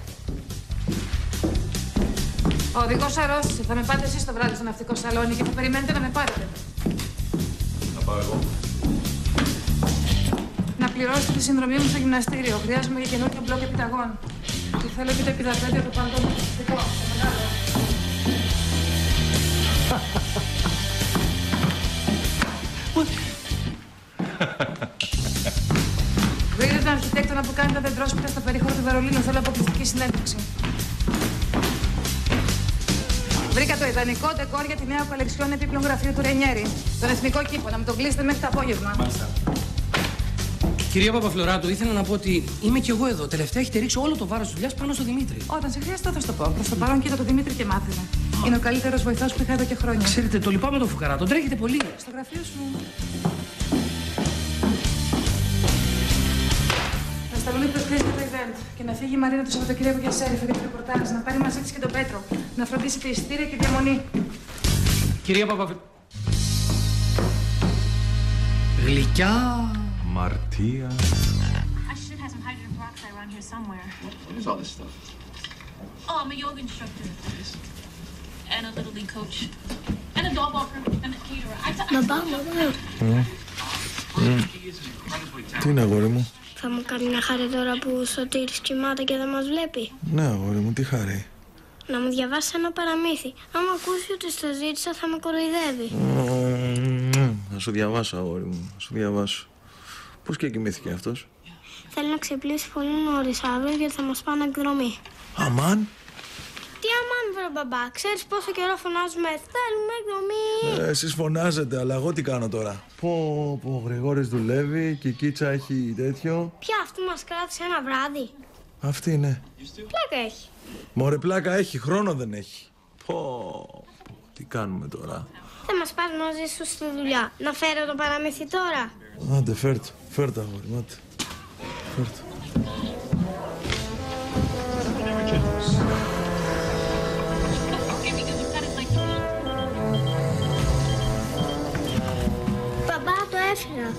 Ο οδηγός αρρώστησε. Θα με πάτε εσείς το βράδυ στο ναυτικό σαλόνι και θα περιμένετε να με πάρετε. Να πάω εγώ. Να πληρώσετε τη συνδρομή μου στο γυμναστήριο. Χρειάζομαι για καινούργιο μπλοκ επιταγών. Και θέλω και το επιδαπέτειο του παντών ναυτικό. Βρείτε τον αρχιτέκτονα που κάνει τα δεντρόσπιτα στο περίχωρο του Βερολίνου. Θέλω αποκλειστική συνέντευξη. Βρήκα το ιδανικό ντεκόρ για τη νέα κολεξιόν επίπλων γραφείου του Ρενιέρη. Τον εθνικό κήπο. Να μου τον κλείσετε μέχρι το απόγευμα. Μάλιστα. Κυρία Παπαφλωράτου, ήθελα να πω ότι είμαι κι εγώ εδώ. Τελευταία έχετε ρίξει όλο το βάρος της δουλειάς πάνω στο Δημήτρη. Όταν σε χρειαστώ θα σου το πω. Προς το παρόν κοίτα το Δημήτρη και μάθαινε. Είναι ο καλύτερος βοηθός που είχα εδώ και χρόνια. Ξέρετε, το λυπάμαι τον φουκαρά. Τον τρέχετε πολύ. Στο γραφείο σου. Να σταλούν οι προσκλήσεις για το event. Και να φύγει η Μαρίνα το Σαββατοκύριακο για σέριφα για το ρεπορτάζ. Να πάρει μαζί της και τον Πέτρο. Να φροντίσει τα εισιτήρια και διαμονή. Κυρία Παπαφλωράτου. Γλυκιά. Μαρτία. I should have some hydrogen peroxide around here somewhere. What is all this stuff? Oh, I'm a yoga instructor. And a little league coach. And a dog walker. And a caterer. I Μπαμπά, μπαμπά. Τι είναι, αγόρι μου? Θα μου κάνει μια χάρη τώρα που ο Σωτήρης κοιμάται και δεν μας βλέπει. Ναι, αγόρι μου, τι χάρη. Να μου διαβάσει ένα παραμύθι. Άμα ακούσει ότι στο ζήτησα θα με κοροϊδεύει. Να σου διαβάσω, αγόρι μου, να σου διαβάσω. Πώς και κοιμήθηκε αυτός? Θέλει να ξυπνήσει πολύ νωρίς αύριο γιατί θα μας πάνε εκδρομή. Αμάν. Τι αμάν, βρε μπαμπά, ξέρεις πόσο καιρό φωνάζουμε? Θέλουμε εκδρομή. Ε, εσείς φωνάζετε, αλλά εγώ τι κάνω τώρα? Πω, πω, ο Γρηγόρης δουλεύει και η Κίτσα έχει τέτοιο. Ποια αυτή μας κράτησε ένα βράδυ? Αυτή είναι. Πλάκα έχει. Μωρέ, πλάκα έχει, χρόνο δεν έχει. Πω, πω, τι κάνουμε τώρα? Θα μας πας μαζί σου στη δουλειά. Να φέρω το παραμύθι τώρα? Άντε, φέρ' το, φέρ' το, αγόρι, άντε. Φέρ' το. Μπαμπά, το έφερα.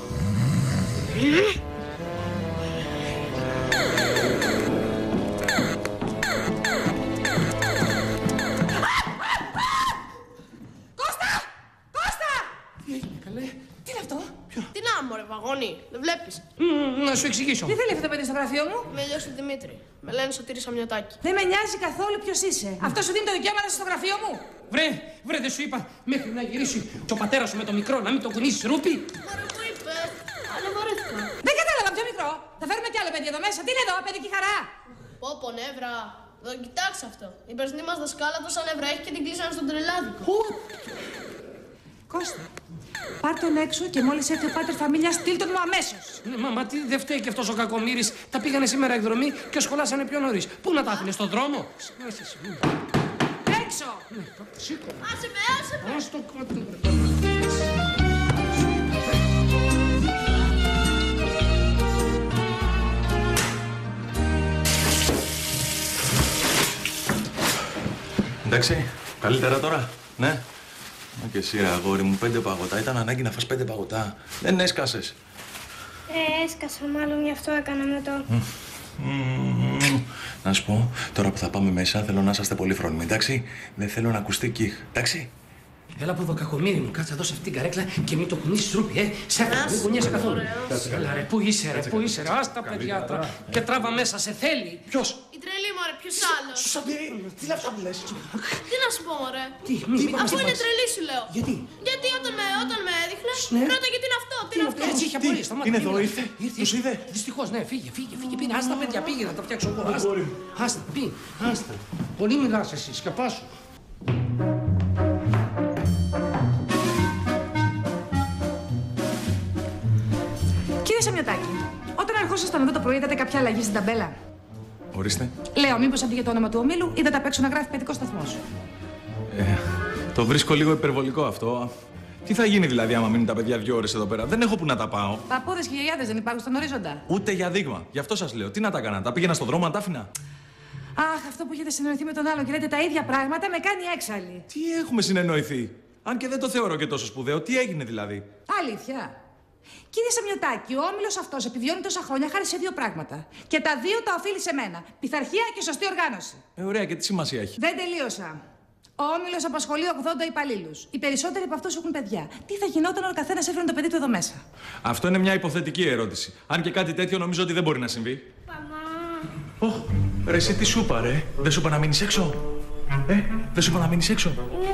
Τι να, μωρέ, βαγόνι, δεν βλέπεις. Να σου εξηγήσω. Τι θέλει αυτό το παιδί στο γραφείο μου? Με λιώσει ο Δημήτρη. Με λένε Σωτήρη Σαμιωτάκη. Δεν με νοιάζει καθόλου ποιος είσαι. Αυτό σου δίνει το δικαίωμα να είσαι στο γραφείο μου. Βρε, βρε, δεν σου είπα μέχρι να γυρίσει το πατέρα σου με το μικρό να μην τον κουνήσεις ρούπι. Μωρέ, μου είπε. Αλλά βαρέθηκα. Δεν κατάλαβα, πιο μικρό. Θα φέρουμε κι άλλο παιδί εδώ μέσα. Τι είναι εδώ, παιδική χαρά. Πω, πω, νεύρα. Εδώ κοιτάξτε αυτό. Η περσινή μας δασκάλα τόσα νεύρα έχει και την κλείσανε στον τρελάδικο. Κώστα, πάρ' τον έξω και μόλις έρθει ο πάτερ φαμίλια, στείλ τον μου αμέσως. Ναι, μα, μα τι δεν φταίει και αυτός ο κακομοίρης. Τα πήγανε σήμερα εκδρομή και σχολάσανε πιο νωρίς. Πού να τα άφηνε, στον δρόμο? Έξω! Σήκω. Άσε με, άσε με. Ας το κόντου. Εντάξει, καλύτερα τώρα, ναι. Μα και εσύ, ρε αγόρι μου, πέντε παγωτά. Ήταν ανάγκη να φας πέντε παγωτά. Δεν έσκασες. Ε, έσκασα μάλλον, γι' αυτό έκανα με το. Mm. Να σου πω, τώρα που θα πάμε μέσα, θέλω να είσαστε πολύ φρόνιμοι, εντάξει. Δεν θέλω να ακουστεί κιχ, εντάξει. Έλα από εδώ, κακομοίρη μου, κάτσε εδώ σε αυτή την καρέκλα και μην το κουνήσεις ρούπι, ε. Σέφα, μην κουνιέσαι καθόλου. Έλα ρε, πού είσαι ρε, πού είσαι ρε, ας τα παιδιά τώρα. Και τράβα μέσα, σε θέλει. Ποιος? Η τρελή, μωρέ, ποιος άλλος? Σωτήρη, τι λεφτά μου λες? Τι να σου πω, μωρέ? Τι, μη, Αφού είναι τρελή, σου λέω. Γιατί? Γιατί όταν με, όταν με έδειχνε, Ναι. πρώτα γιατί είναι αυτό, τι είναι αυτό. Έτσι είχε απολύσει, σταμάτα. Είναι εδώ, ήρθε, τους είδε. Δυστυχώς, ναι, φύγε, φύγε, φύγε, πήγαινε. Άστα παιδιά, πήγε να τα φτιάξω εγώ. Άστα, άστα, πήγε, άστα. Πολύ μιλάς εσύ, σκεπάσου. Κύριε Σαμιωτάκη, όταν ερχόσασταν εδώ το πρωί, είδατε κάποια αλλαγή στην ταμπέλα? Ορίστε. Λέω, μήπως αντί για το όνομα του ομίλου, είδατε απ' έξω να γράφει παιδικό σταθμό. Ε, το βρίσκω λίγο υπερβολικό αυτό. Τι θα γίνει δηλαδή άμα μείνουν τα παιδιά δύο ώρες εδώ πέρα? Δεν έχω που να τα πάω. Παππούδες και γιαγιάδες δεν υπάρχουν στον ορίζοντα. Ούτε για δείγμα. Γι' αυτό σας λέω. Τι να τα έκανα? Τα πήγαινα στον δρόμο, να τα άφηνα. Αχ, αυτό που έχετε συνεννοηθεί με τον άλλο και λέτε τα ίδια πράγματα με κάνει έξαλλη. Τι έχουμε συνεννοηθεί? Αν και δεν το θεωρώ και τόσο σπουδαίο, τι έγινε δηλαδή? Αλήθεια. Κύριε Σαμιωτάκη, ο όμιλος αυτός επιβιώνει τόσα χρόνια χάρη σε δύο πράγματα. Και τα δύο τα οφείλει σε μένα. Πειθαρχία και σωστή οργάνωση. Ε, ωραία, και τι σημασία έχει? Δεν τελείωσα. Ο όμιλος απασχολεί ογδόντα υπαλλήλους. Οι περισσότεροι από αυτούς έχουν παιδιά. Τι θα γινόταν αν ο καθένας έφερε το παιδί του εδώ μέσα? Αυτό είναι μια υποθετική ερώτηση. Αν και κάτι τέτοιο νομίζω ότι δεν μπορεί να συμβεί. Μαμά. Ωχ, ρε, εσύ τι σου είπα, ρε? Δεν σου είπα να μείνεις έξω? Ε, δεν σου είπα να μείνεις έξω?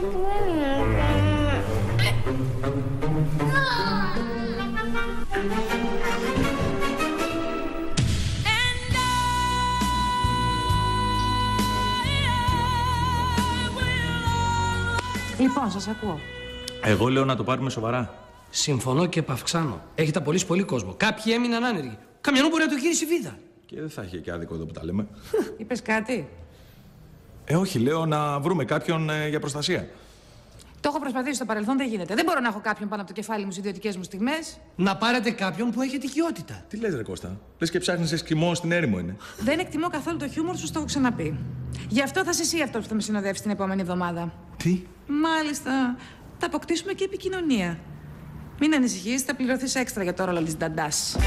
Λοιπόν, σας ακούω. Εγώ λέω να το πάρουμε σοβαρά. Συμφωνώ και επαυξάνω. Έχετε απολύσει πολύ κόσμο. Κάποιοι έμειναν άνεργοι. Καμιανού μπορεί να το γυρίσει βίδα. Και δεν θα είχε και άδικο εδώ που τα λέμε. Είπες κάτι? Ε, όχι, λέω να βρούμε κάποιον ε, για προστασία. Το έχω προσπαθήσει στο παρελθόν, δεν γίνεται. Δεν μπορώ να έχω κάποιον πάνω από το κεφάλι μου στις ιδιωτικές μου στιγμές. Να πάρετε κάποιον που έχει τυχιότητα. Τι λες, ρε Κώστα? Λες και ψάχνεις εσκιμό στην έρημο είναι. Δεν εκτιμώ καθόλου το χιούμορ σου, το έχω ξαναπεί. Γι' αυτό θα είσαι εσύ αυτός που θα με συνοδεύσει την επόμενη εβδομάδα. Τι? Μάλιστα. Θα αποκτήσουμε και επικοινωνία. Μην ανησυχείς, θα πληρωθείς έξτρα για το ρόλο της νταντάς.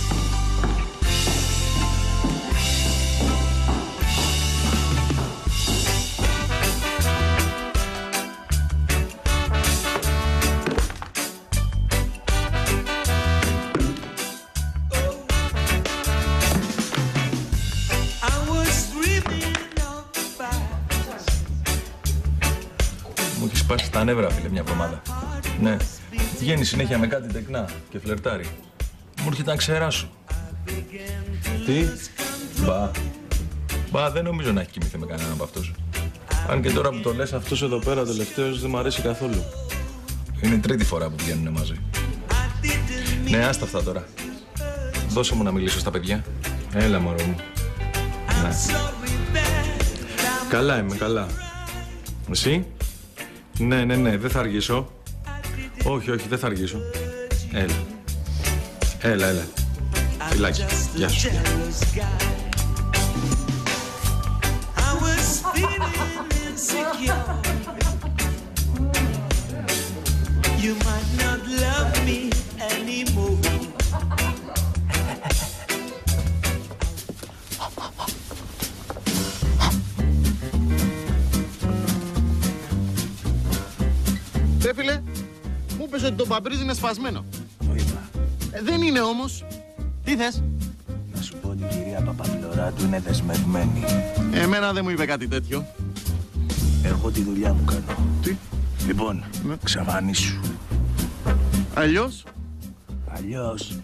Στα νεύρα, φίλε, μια εβδομάδα. Ναι. Βγαίνει συνέχεια με κάτι τεκνά και φλερτάρει. Μου έρχεται να ξεράσω. Τι? Μπα. Μπα, δεν νομίζω να έχει κοιμηθεί με κανέναν από αυτούς. Αν και τώρα που το λες, αυτός εδώ πέρα τελευταίος δεν μου αρέσει καθόλου. Είναι η τρίτη φορά που βγαίνουν μαζί. Ναι, άστα αυτά τώρα. Δώσε μου να μιλήσω στα παιδιά. Έλα, μωρό μου. Ναι. Καλά είμαι, καλά. Εσύ? Ναι, ναι, ναι, δεν θα αργήσω. Όχι, όχι, δεν θα αργήσω. Έλα. Έλα, έλα. Φιλάκια. Γεια σου. Ρε φίλε, μου είπες ότι το παμπρίζ είναι σπασμένο. Το είπα. Ε, δεν είναι όμως. Τι θες? Να σου πω ότι η κυρία Παπαφλωράτου είναι δεσμευμένη. Εμένα δεν μου είπε κάτι τέτοιο. Εγώ τη δουλειά μου κάνω. Τι? Λοιπόν, ναι. Ξαφανίσου. Αλλιώς? Αλλιώς.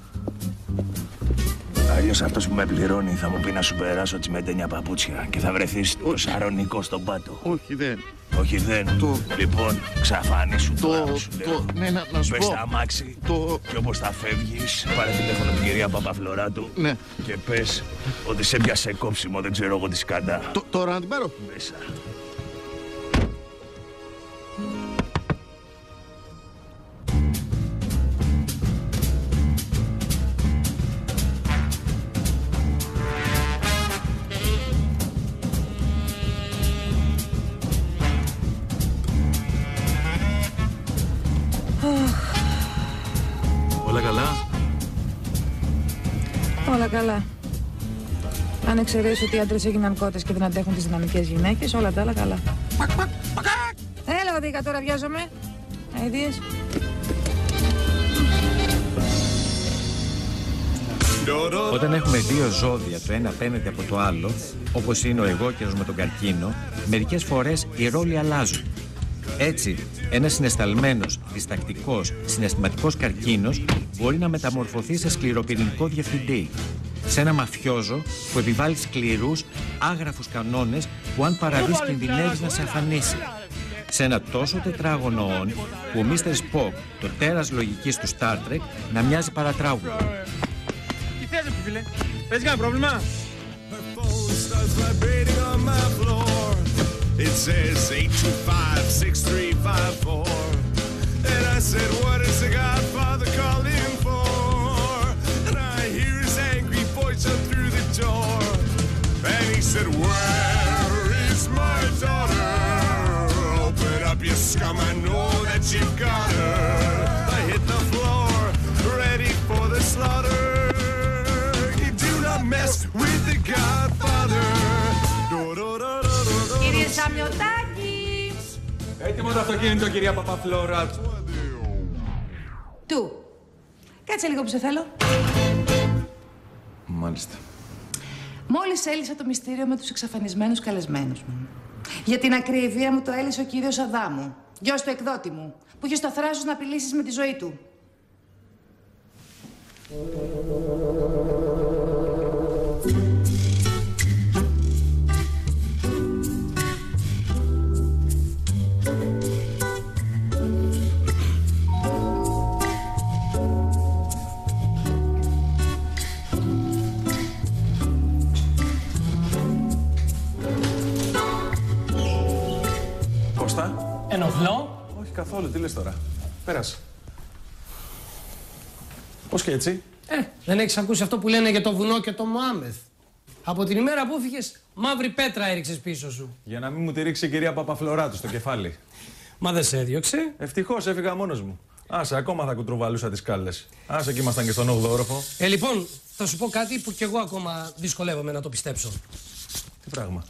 Αλλιώς αυτός που με πληρώνει θα μου πει να σου περάσω τσιμεντένια παπούτσια και θα βρεθείς το σαρονικό στον πάτο. Όχι, δεν. Όχι, δεν. Το... Λοιπόν, ξαφανίσου το... τώρα, σου το... λέω. Ναι, να, να σου Πες πω. τα αμάξι το... και όπως θα φεύγεις, πάρε τηλέφωνο την κυρία Παπαφλωράτου. Ναι. Και πες ότι σε πιάσε κόψιμο, δεν ξέρω εγώ τη σκάντα. Το... Τώρα να την πάρω. Μέσα. Όλα καλά? Όλα καλά. Αν εξαιρέσει ότι οι άντρες έγιναν κότες και δεν αντέχουν τις δυναμικές γυναίκες, όλα τα άλλα καλά. Έλα, οδήκα, τώρα βιάζομαι. Αιδίες. Όταν έχουμε δύο ζώδια το ένα απέναντι από το άλλο, όπως είναι ο εγώκερος με τον καρκίνο, μερικές φορές οι ρόλοι αλλάζουν. Έτσι, ένας συναισθαλμένος, διστακτικός, συναισθηματικός καρκίνος μπορεί να μεταμορφωθεί σε σκληροπυρηνικό διευθυντή. Σε ένα μαφιόζο που επιβάλλει σκληρούς, άγραφους κανόνες που αν παραβείς κινδυνεύεις να σε αφανίσει. Σε ένα τόσο τετράγωνο όν που ο μίστερ Spock, το τέρας λογικής του Star Trek, να μοιάζει παρατράγουδο. Τι θες, φίλε? Παίζει κανένα πρόβλημα? vibrating on my floor. It says eight two five, six three five four. And I said, what is the Godfather calling for? And I hear his angry voice up through the door. And he said, where is my daughter? Open up your scum, I know that you've got her. I hit the floor, ready for the slaughter. You do not mess with the Godfather. Κύριε Σαμιωτάκη! Έτοιμο το αυτοκίνητο, κυρία Παπαφλώρα. Του. Κάτσε λίγο που σε θέλω. Μάλιστα. Μόλις έλυσα το μυστήριο με τους εξαφανισμένους καλεσμένους μου. Για την ακρίβεια μου το έλυσε ο κύριος Αδάμου, γιος του εκδότη μου, που είχε στο θράσος να απειλήσεις με τη ζωή του. Ενοχλώ. Όχι καθόλου, τι λες τώρα. Πέρασε. Πώς και έτσι. Ε, δεν έχεις ακούσει αυτό που λένε για το βουνό και το Μωάμεθ. Από την ημέρα που έφυγες, μαύρη πέτρα έριξες πίσω σου. Για να μην μου τη ρίξει η κυρία Παπαφλωράτου στο κεφάλι. Μα δεν σε έδιωξε. Ευτυχώς έφυγα μόνος μου. Άσε, ακόμα θα κουτρουβαλούσα τις σκάλες. Άσε, εκεί ήμασταν και στον όγδοο όροφο. Ε, λοιπόν, θα σου πω κάτι που κι εγώ ακόμα δυσκολεύομαι να το πιστέψω. Τι πράγμα.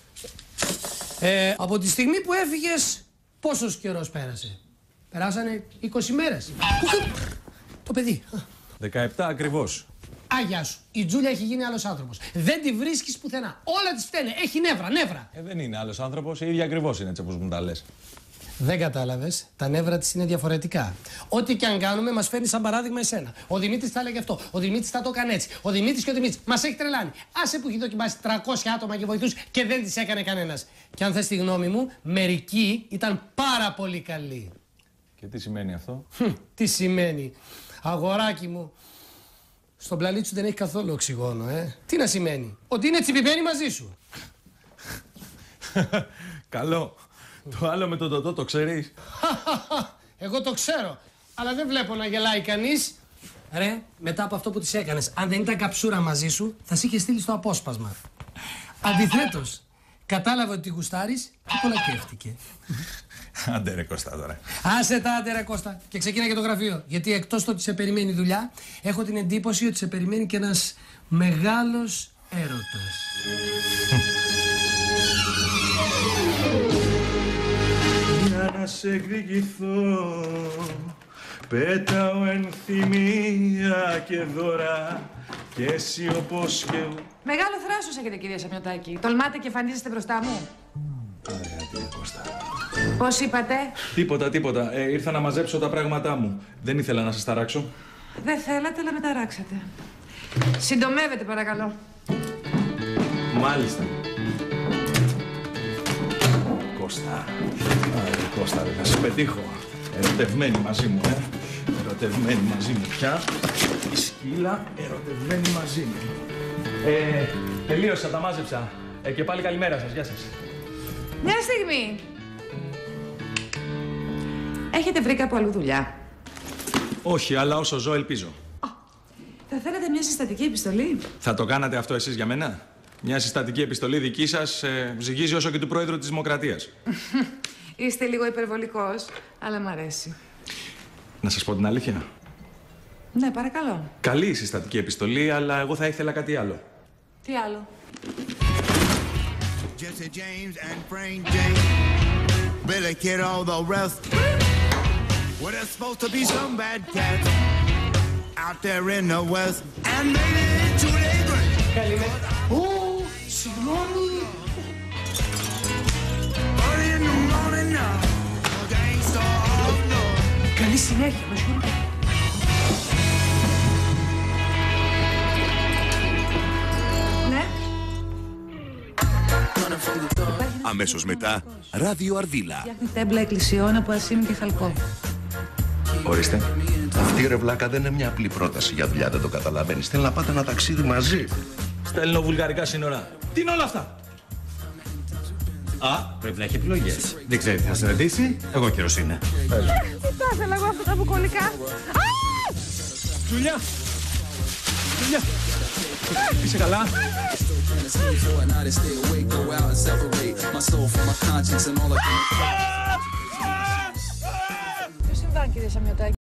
Ε, από τη στιγμή που έφυγες, πόσος καιρός πέρασε. Περάσανε είκοσι μέρες. Το παιδί. δεκαεπτά ακριβώς. Άγια σου. Η Τζούλια έχει γίνει άλλος άνθρωπος. Δεν τη βρίσκεις πουθενά. Όλα της φταίνε. Έχει νεύρα, νεύρα. Ε, δεν είναι άλλος άνθρωπος. Η ίδια ακριβώς είναι, έτσι όπως μου τα λες. Δεν κατάλαβες. Τα νεύρα της είναι διαφορετικά. Ό,τι και αν κάνουμε, μας φέρνει σαν παράδειγμα εσένα. Ο Δημήτρης θα έλεγε αυτό. Ο Δημήτρης θα το έκανε έτσι. Ο Δημήτρης και ο Δημήτρης. Μας έχει τρελάνει. Άσε που έχει δοκιμάσει τριακόσια άτομα και βοηθούς και δεν τις έκανε κανένας. Και αν θες τη γνώμη μου, μερικοί ήταν πάρα πολύ καλοί. Και τι σημαίνει αυτό. Τι σημαίνει. Αγοράκι μου. Στον πλανήτη σου δεν έχει καθόλου οξυγόνο, ε. Τι να σημαίνει. Ότι είναι τσιπημένοι μαζί σου. Καλό. Το άλλο με το τοτό το ξέρεις. Εγώ το ξέρω. Αλλά δεν βλέπω να γελάει κανείς. Ρε, μετά από αυτό που της έκανες, αν δεν ήταν καψούρα μαζί σου, θα σε είχε στείλει στο απόσπασμα. Αντιθέτως, κατάλαβε ότι γουστάρεις και κολακεύτηκε. Άντε ρε Κώστα τώρα. Άσε τα άντε ρε Κώστα και ξεκίνα για το γραφείο. Γιατί εκτός το ότι σε περιμένει δουλειά, έχω την εντύπωση ότι σε περιμένει και ένας μεγάλος έρωτας. Για να σε εκδικηθώ, πέταω ενθυμία και δώρα και εσύ όπως και εγώ. Μεγάλο θράσος έχετε, κυρία Σαμιωτάκη. Τολμάτε και εμφανίζεστε μπροστά μου. Ωραία, κύριε Κώστα. Πώς είπατε? Τίποτα, τίποτα. Ε, ήρθα να μαζέψω τα πράγματά μου. Δεν ήθελα να σας ταράξω. Δεν θέλατε, αλλά με ταράξατε. Συντομεύετε, παρακαλώ. Μάλιστα. Κώστα. Άρε Κώστα, θα σε πετύχω. Ερωτευμένη μαζί μου, ε. Ερωτευμένη μαζί μου πια. Η σκύλα ερωτευμένη μαζί μου. Ε, τελείωσα, τα μάζεψα. Ε, και πάλι καλημέρα σας. Γεια σας. Μια στιγμή. Έχετε βρει κάπου αλλού δουλειά? Όχι, αλλά όσο ζω ελπίζω. Θα θέλατε μια συστατική επιστολή? Θα το κάνατε αυτό εσείς για μένα? Μια συστατική επιστολή δική σας ε, ζυγίζει όσο και του Πρόεδρου της Δημοκρατίας. Είστε λίγο υπερβολικός, αλλά μ' αρέσει. Να σας πω την αλήθεια. Ναι, παρακαλώ. Καλή η συστατική επιστολή, αλλά εγώ θα ήθελα κάτι άλλο. Τι άλλο? Jesse James and Frank James, Billy Kid, all the rest. Well, there's supposed to be some bad cats out there in the west, and maybe too late. Καλημέρα. Ω, συγγνώμη. Early in the morning now, gangsta all know. Καλή συνέχεια, με συγχωρείτε. Ναι. Αμέσως μετά, Ράδιο Αρδίλα. Φτιάχνει τέμπλα εκκλησιών από ασίμι και χαλκό. Ορίστε. Αυτή ρε βλάκα δεν είναι μια απλή πρόταση για δουλειά, δεν το καταλαβαίνεις. Θέλει να πάτε ένα ταξίδι μαζί. Στα ελληνοβουλγαρικά σύνορα. Τι είναι όλα αυτά? Α, πρέπει να έχει επιλογές. Δεν ξέρει τι θα συναντήσει. Εγώ καιρός είναι. Τι θα ήθελα εγώ αυτά τα μπουκολικά. Τζουλιά! Τζουλιά! Είσαι καλά? Τι συμβαίνει, κύριε Σαμιωτάκη?